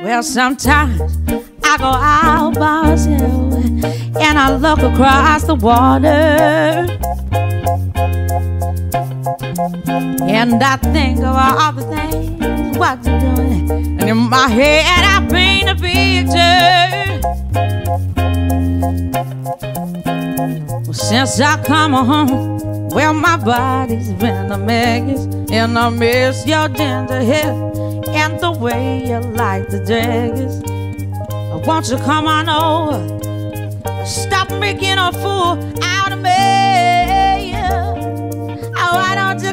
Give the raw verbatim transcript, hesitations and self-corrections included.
Well, sometimes I go out by myself and I look across the water, and I think of all the things what you're doing, and in my head I paint a picture. Well, since I come home, well, my body's been a mess, and I miss your ginger hair and the way you like the dress. Won't you come on over? Stop making a fool out of me. Oh, why don't